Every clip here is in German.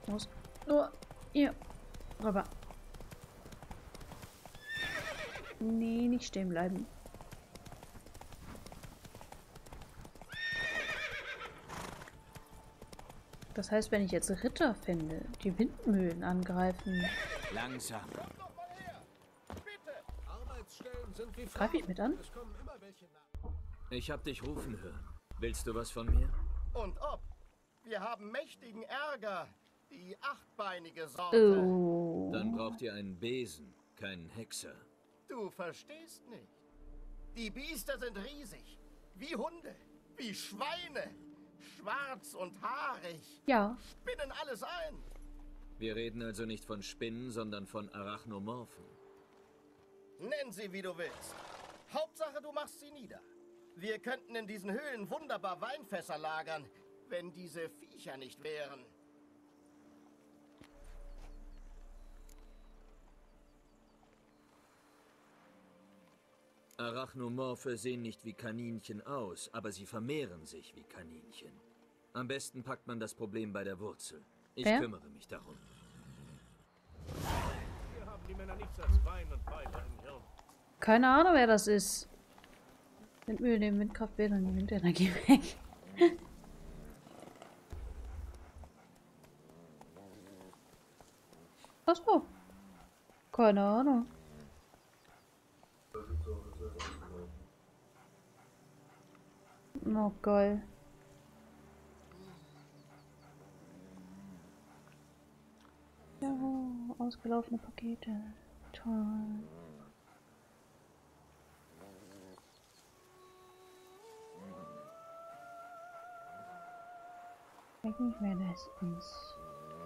Muss nur hier rüber. Nee, nicht stehen bleiben. Das heißt, wenn ich jetzt Ritter finde, die Windmühlen angreifen, Langsam. greife ich mit an? Ich hab dich rufen hören. Willst du was von mir? Und ob. Wir haben mächtigen Ärger. Die achtbeinige Sorte. Oh. Dann braucht ihr einen Besen, keinen Hexer. Du verstehst nicht. Die Biester sind riesig. Wie Hunde. Wie Schweine. Schwarz und haarig. Ja. Spinnen alles ein. Wir reden also nicht von Spinnen, sondern von Arachnomorphen. Nenn sie, wie du willst. Hauptsache, du machst sie nieder. Wir könnten in diesen Höhlen wunderbar Weinfässer lagern, wenn diese Viecher nicht wären. Arachnomorphe sehen nicht wie Kaninchen aus, aber sie vermehren sich wie Kaninchen. Am besten packt man das Problem bei der Wurzel. Ich kümmere mich darum. Hier haben die Männer nichts als Wein und Weiber im Hirn. Keine Ahnung, wer das ist. Windmühlen nehmen Windkrafträder und die Windenergie weg. Achso. Keine Ahnung. Oh, geil. Ja, ausgelaufene Pakete. Toll. Ich weiß nicht, wer das ist.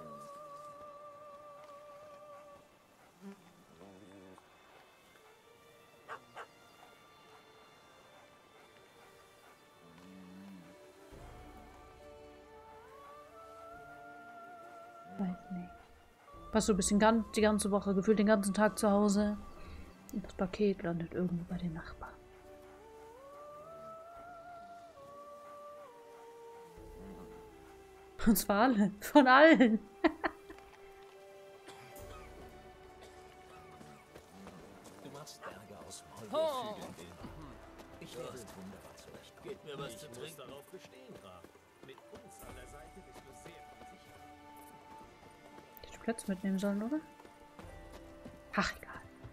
Weiß nicht. Warst du ein bisschen die ganze Woche, gefühlt den ganzen Tag zu Hause. Und das Paket landet irgendwo bei den Nachbarn. Und zwar alle. Von allen. Du machst Ärger aus Maulwurfhügeln. Ich werde es wunderbar zurecht. Gebt mir was zu trinken. Darauf bestehen, Graf. Mit uns an der Seite bist du sehr sicher. Hätte ich Plätze mitnehmen sollen, oder? Ach, egal.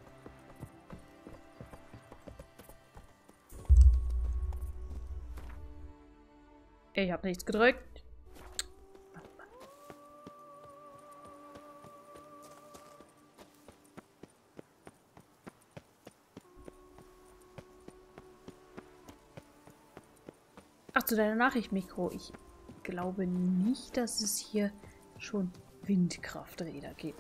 Ich habe nichts gedrückt. Ach, zu deiner Nachricht, Mikro. Ich glaube nicht, dass es hier schon Windkrafträder gibt.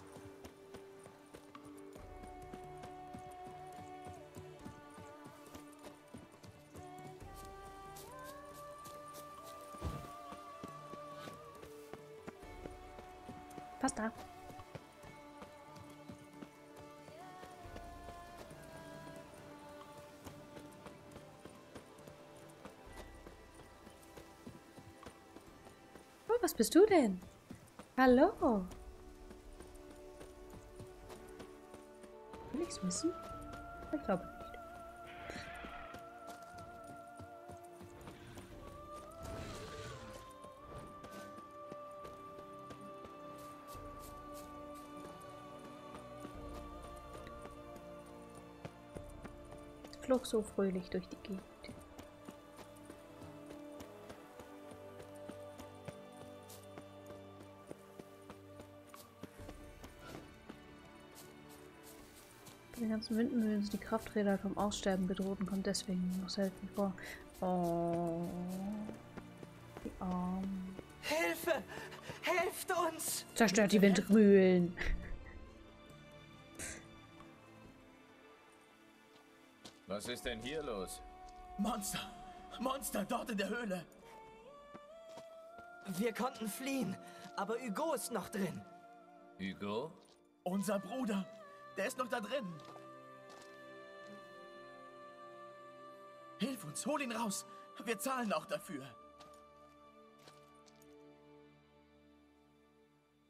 Passt da. Oh, was bist du denn? Hallo. Will ich's wissen? Ich glaube nicht. Flog so fröhlich durch die Gegend. Bei den ganzen Windmühlen sind die Krafträder vom Aussterben bedroht und kommt deswegen noch selten vor. Oh. Die Armen. Hilfe! Helft uns! Zerstört die Windmühlen. Was ist denn hier los? Monster! Monster dort in der Höhle! Wir konnten fliehen, aber Hugo ist noch drin. Hugo? Unser Bruder, der ist noch da drin. Hilf uns, hol ihn raus. Wir zahlen auch dafür.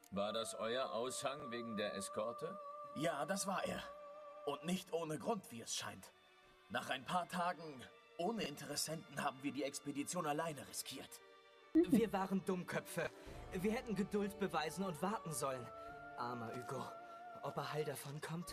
War das euer Aushang wegen der Eskorte? Ja, das war er. Und nicht ohne Grund, wie es scheint. Nach ein paar Tagen ohne Interessenten haben wir die Expedition alleine riskiert. Wir waren Dummköpfe. Wir hätten Geduld beweisen und warten sollen. Armer Hugo. Ob er heil davon kommt?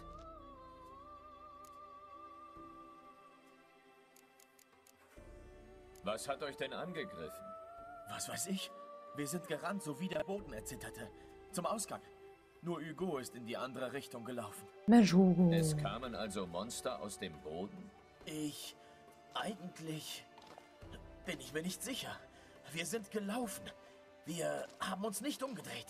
Was hat euch denn angegriffen? Was weiß ich? Wir sind gerannt, so wie der Boden erzitterte. Zum Ausgang. Nur Hugo ist in die andere Richtung gelaufen. Mensch, Hugo. Es kamen also Monster aus dem Boden? Eigentlich bin ich mir nicht sicher. Wir sind gelaufen. Wir haben uns nicht umgedreht.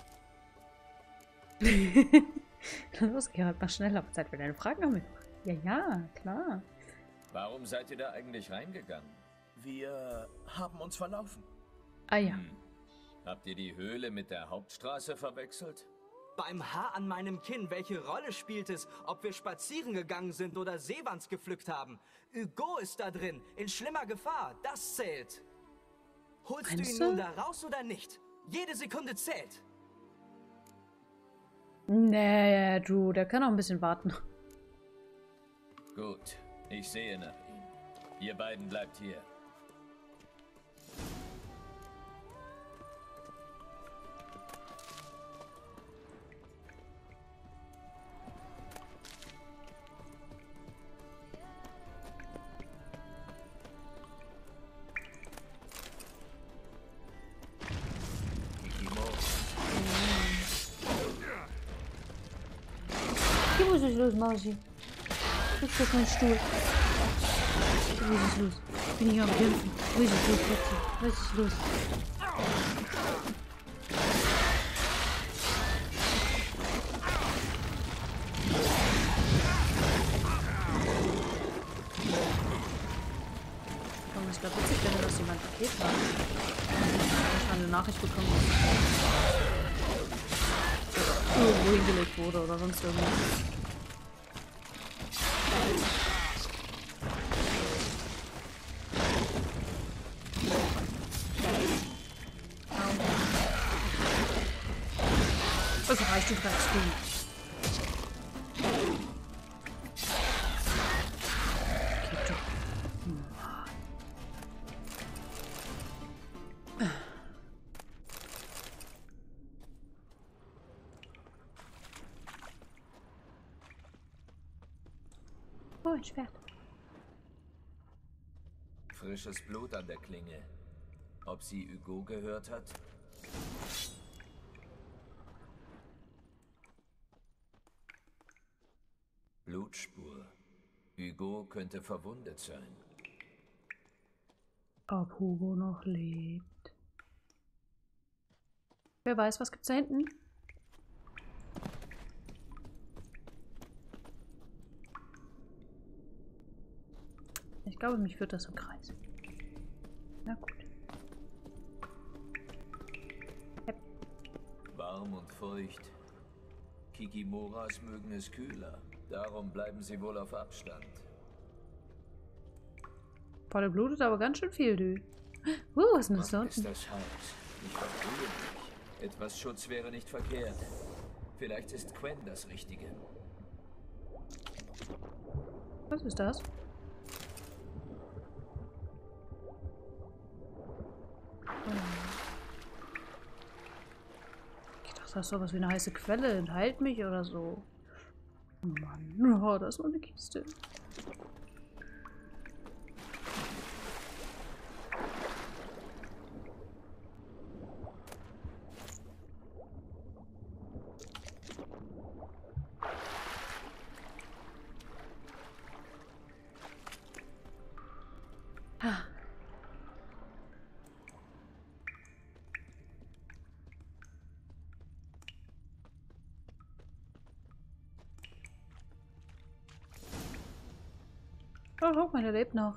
Los, Gerald, mach schneller. Zeit für deine Fragen haben. Ja, klar. Warum seid ihr da eigentlich reingegangen? Wir haben uns verlaufen. Ah ja. Habt ihr die Höhle mit der Hauptstraße verwechselt? Beim Haar an meinem Kinn, welche Rolle spielt es, ob wir spazieren gegangen sind oder Seewands gepflückt haben? Hugo ist da drin, in schlimmer Gefahr, das zählt. Holst du ihn nun da raus oder nicht? Jede Sekunde zählt. Nee, du, der kann auch ein bisschen warten. Gut, ich sehe nach ihm. Ihr beiden bleibt hier. Hier muss ich los, Mausi. Jetzt auf meinen Stuhl. Wo ist es los? Ich bin hier am Kämpfen. Wo ist es los, Katze? Was ist los? Komm, es wäre witzig, wenn das jemand Paket war. Ich habe eine Nachricht bekommen, dass irgendwo hingelegt wurde oder sonst irgendwas. Das reicht, du Drecksvieh. Geht doch. Oh, ein Schwert. Frisches Blut an der Klinge. Ob sie Hugo gehört hat? Blutspur. Hugo könnte verwundet sein. Ob Hugo noch lebt. Wer weiß, was gibt's da hinten? Ich glaube, mich führt das im Kreis. Na gut. Warm und feucht. Kikimoras mögen es kühler. Darum bleiben sie wohl auf Abstand. Boah, der blutet aber ganz schön viel, du. Was ist denn das da Ist unten? das Haus? Ich verbrühe mich. Etwas Schutz wäre nicht verkehrt. Vielleicht ist Quen das Richtige. Was ist das? Ich dachte, das ist sowas wie eine heiße Quelle. Entheilt mich oder so. Oh Mann, oh, da ist noch eine Kiste. Ah. Oh, guck mal, der lebt noch.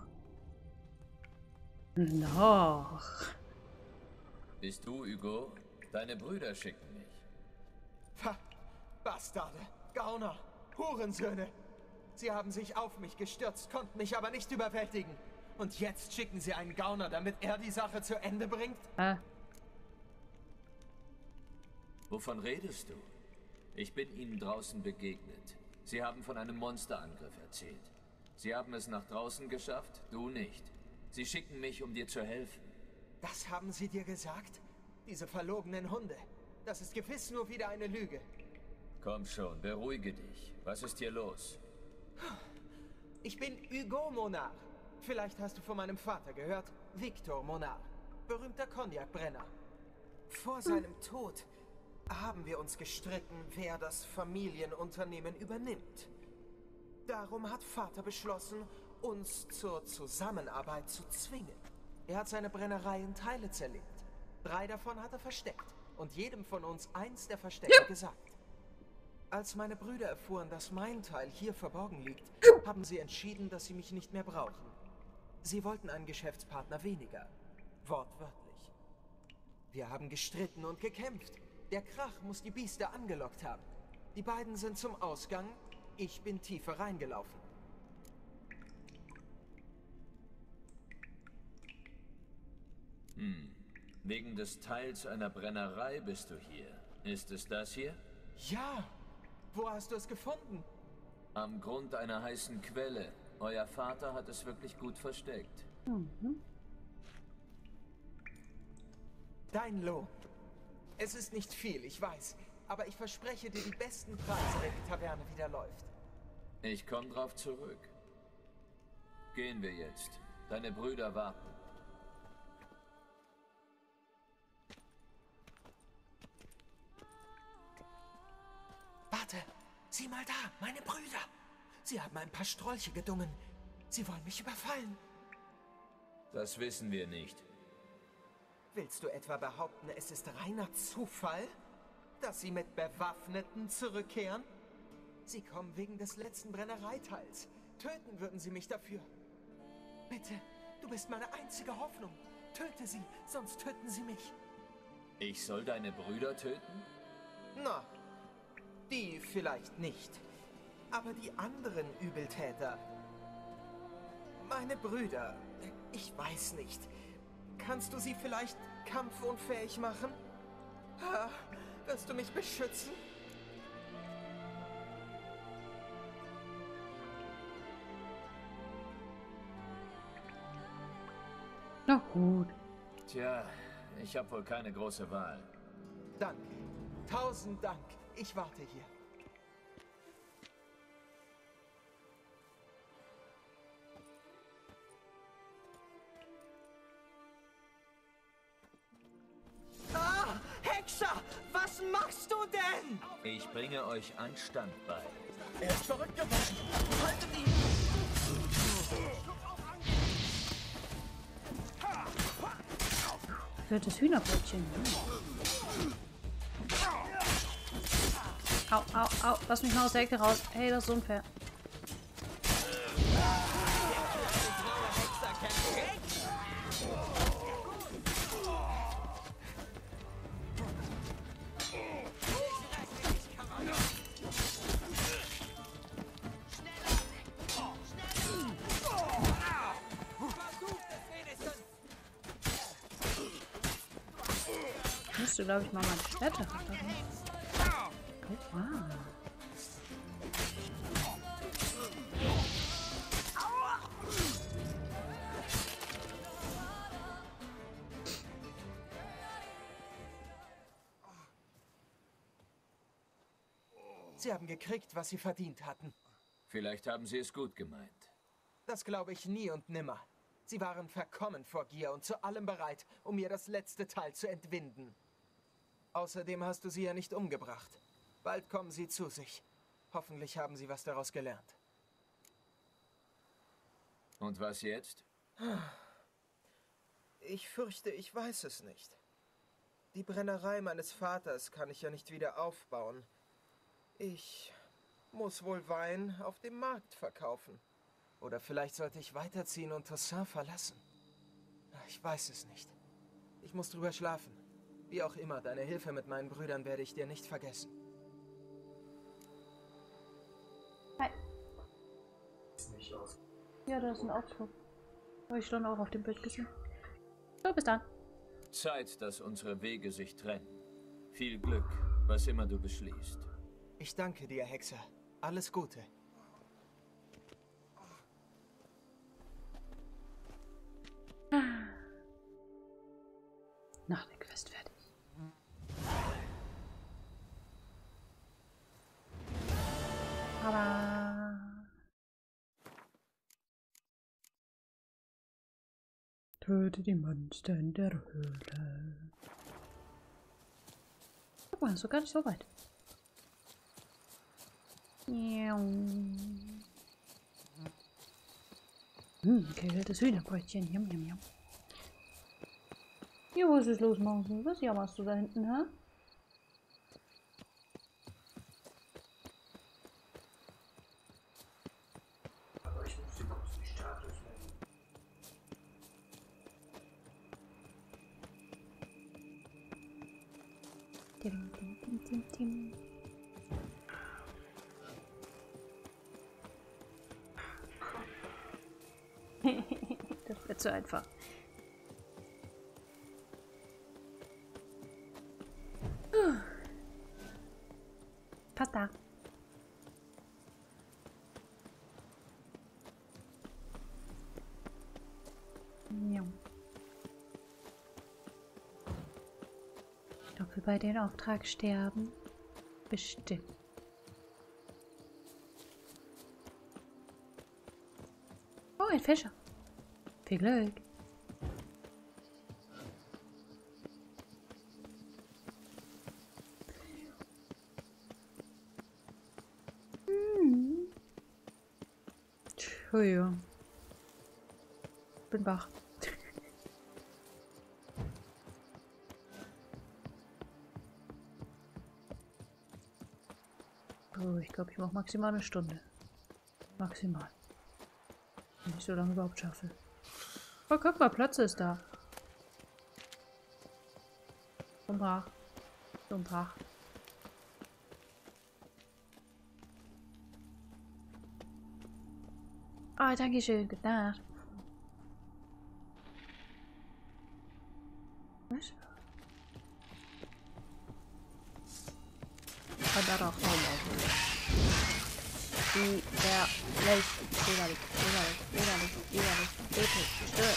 Noch. Bist du Hugo? Deine Brüder schicken mich. Ha! Bastarde! Gauner! Hurensöhne! Sie haben sich auf mich gestürzt, konnten mich aber nicht überwältigen. Und jetzt schicken sie einen Gauner, damit er die Sache zu Ende bringt? Wovon redest du? Ich bin ihnen draußen begegnet. Sie haben von einem Monsterangriff erzählt. Sie haben es nach draußen geschafft, du nicht. Sie schicken mich, um dir zu helfen. Das haben sie dir gesagt? Diese verlogenen Hunde. Das ist gewiss nur wieder eine Lüge. Komm schon, beruhige dich. Was ist hier los? Ich bin Hugo Monard. Vielleicht hast du von meinem Vater gehört. Victor Monard. Berühmter Cognac-Brenner. Vor seinem Tod haben wir uns gestritten, wer das Familienunternehmen übernimmt. Darum hat Vater beschlossen, uns zur Zusammenarbeit zu zwingen. Er hat seine Brennerei in Teile zerlegt. 3 davon hat er versteckt und jedem von uns eins der Verstecke gesagt. Als meine Brüder erfuhren, dass mein Teil hier verborgen liegt, haben sie entschieden, dass sie mich nicht mehr brauchen. Sie wollten einen Geschäftspartner weniger. Wortwörtlich. Wir haben gestritten und gekämpft. Der Krach muss die Biester angelockt haben. Die beiden sind zum Ausgang. Ich bin tiefer reingelaufen. Wegen des Teils einer Brennerei bist du hier. Ist es das hier? Ja. Wo hast du es gefunden? Am Grund einer heißen Quelle. Euer Vater hat es wirklich gut versteckt. Dein Lohn. Es ist nicht viel, ich weiß. Aber ich verspreche dir die besten Preise, wenn die Taverne wieder läuft. Ich komme drauf zurück. Gehen wir jetzt. Deine Brüder warten. Warte, sieh mal da, meine Brüder. Sie haben ein paar Strolche gedungen. Sie wollen mich überfallen. Das wissen wir nicht. Willst du etwa behaupten, es ist reiner Zufall, dass sie mit Bewaffneten zurückkehren? Sie kommen wegen des letzten Brennereiteils. Töten würden sie mich dafür. Bitte, du bist meine einzige Hoffnung. Töte sie, sonst töten sie mich. Ich soll deine Brüder töten? Na, die vielleicht nicht. Aber die anderen Übeltäter. Meine Brüder, ich weiß nicht. Kannst du sie vielleicht kampfunfähig machen? Wirst du mich beschützen? Na gut. Tja, ich habe wohl keine große Wahl. Danke. 1000 Dank. Ich warte hier. Ah, Hexer! Was machst du denn? Ich bringe euch Anstand bei. Er ist verrückt geworden. Haltet ihn! Für das Hühnerbrötchen. Au, au, au. Lass mich mal aus der Ecke raus. Hey, das ist unfair. Musst du, glaube ich, mal mein Schwert reparieren. Oh, wow. Sie haben gekriegt, was sie verdient hatten. Vielleicht haben sie es gut gemeint. Das glaube ich nie und nimmer. Sie waren verkommen vor Gier und zu allem bereit, um mir das letzte Teil zu entwinden. Außerdem hast du sie ja nicht umgebracht. Bald kommen sie zu sich. Hoffentlich haben sie was daraus gelernt. Und was jetzt? Ich fürchte, ich weiß es nicht. Die Brennerei meines Vaters kann ich ja nicht wieder aufbauen. Ich muss wohl Wein auf dem Markt verkaufen. Oder vielleicht sollte ich weiterziehen und Toussaint verlassen. Ich weiß es nicht. Ich muss drüber schlafen. Wie auch immer, deine Hilfe mit meinen Brüdern werde ich dir nicht vergessen. Hi. Ja, da ist ein Ausdruck. Habe ich schon auch auf dem Bild gesehen. So, bis dann. Zeit, dass unsere Wege sich trennen. Viel Glück. Was immer du beschließt. Ich danke dir, Hexer. Alles Gute. Nach der Quest fertig. Aber töte die Monster in der Höhle. Guck mal, so gar nicht so weit. Gegrilltes Hühnerbrötchen. Jam, jam, jam. Ja, was ist los, Mausi? Was jammerst du da hinten, hä? Aber ich muss die kurz nicht Status Tim, tim, tim, tim, tim. Das wird zu einfach. Pasta. Ja. Ob wir bei den Auftrag sterben? Bestimmt. Oh, ein Fischer. Viel Glück. Entschuldigung. Bin wach. Oh, ich glaube, ich mache maximal eine Stunde. Maximal. Wenn ich so lange überhaupt schaffe. Oh, guck mal, Platz ist da. Und brach. Und brach. Ah, danke schön. Gute Nacht. Was? Und da doch. Widerlich. Ekel.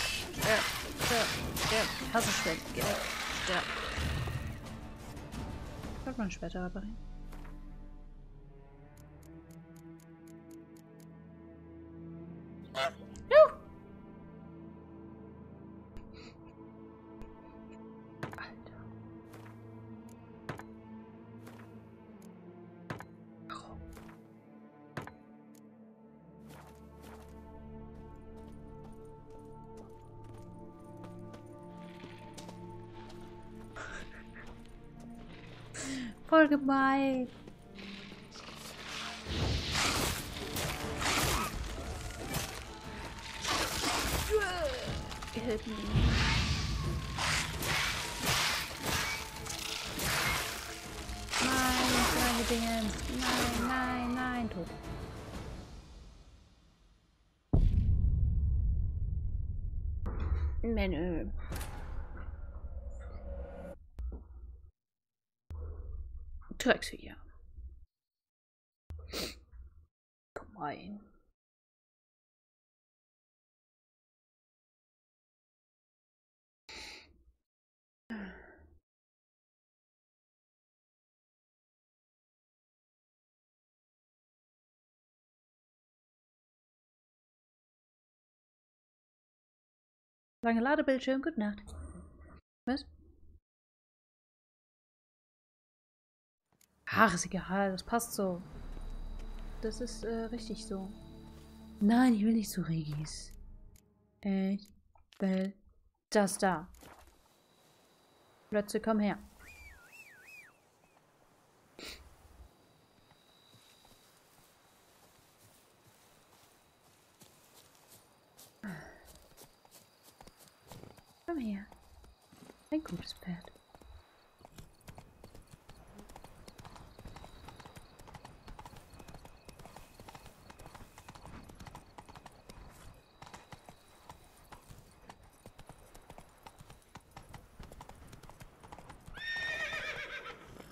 Stirb. Ich hasse Schwert. Geh weg. Stirb. Kann man später reparieren. Voll gemein. Hilf mir. Nein, kleine Dinge. Nein, tot. Menü. Drecksviecher. Gemein. Lange Ladebildschirm, gute Nacht. Was? Ach, ist egal, das passt so. Das ist richtig so. Nein, ich will nicht zu Regis. Ich will das da. Plötzlich komm her. Komm her. Ein gutes Pferd.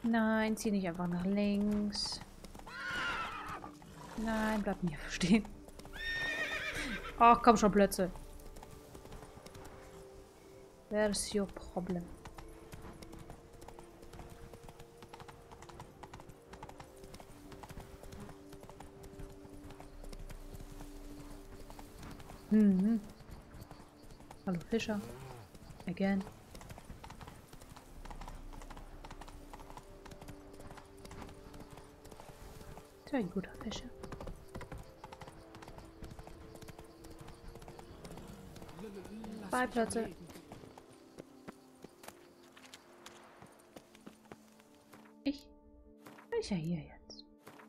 Nein, zieh nicht einfach nach links. Nein, bleib mir stehen. Ach, komm schon, Blöcke. Where's your problem? Mhm. Hallo Fischer. Again. Sehr guter Fischer. Zwei Plätze. Welcher hier jetzt?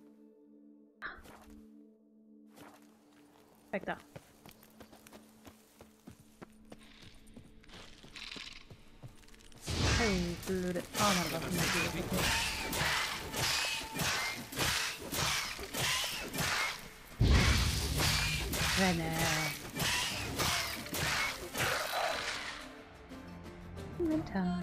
Weg da. Hey, blöde. Oh, man, was ist das? Renne. Inventar.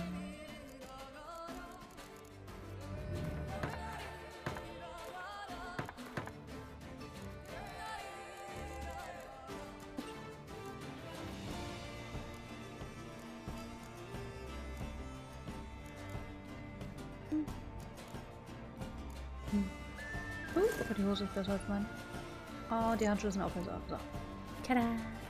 Aber die Hose ist besser als meine. Oh, die Handschuhe sind auch besser. So. Tada!